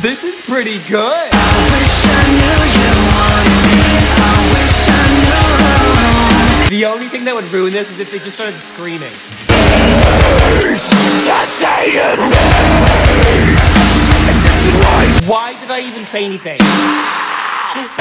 This is pretty good. I wish I knew you wanted me. I wish I knew. The only thing that would ruin this is if they just started screaming. Why did I even say anything?